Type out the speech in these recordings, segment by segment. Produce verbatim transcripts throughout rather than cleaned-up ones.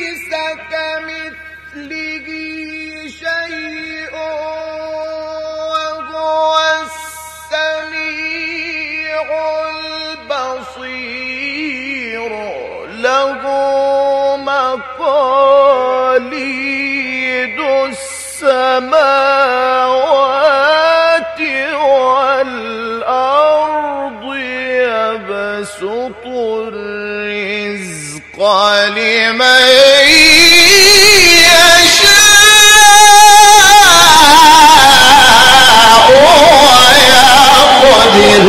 ليس كمثله شيء وهو السميع البصير له مقاليد السماوات والأرض يبسط الرزق لمن يشاء ويقدر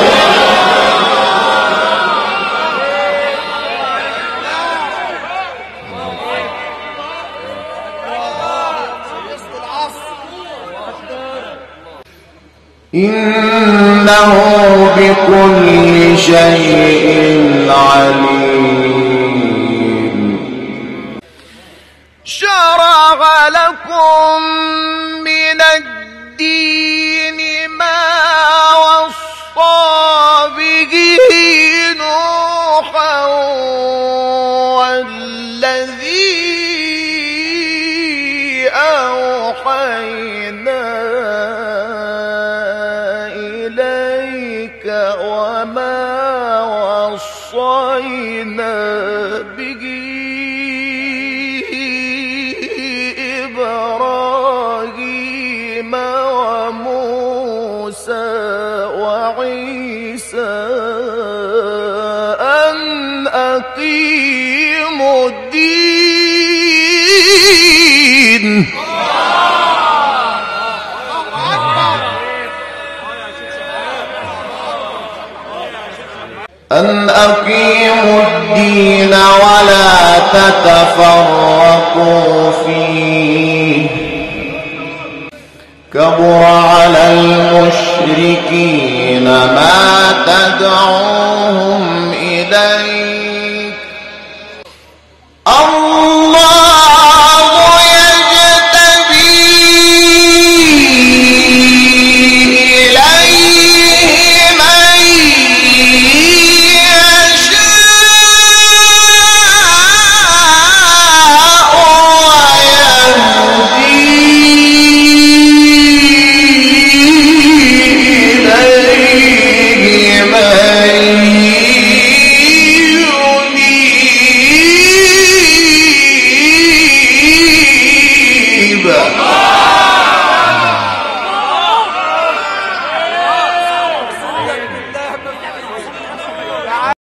إنه بكل شيء عليم. شرع لكم من الدين ما وصى به نوحا والذي أوحينا وما وصينا به إبراهيم وموسى وعيسى أن أقيموا الدين أن أقيموا الدين ولا تتفرقوا فيه كبر على المشركين ما تدعوهم إليه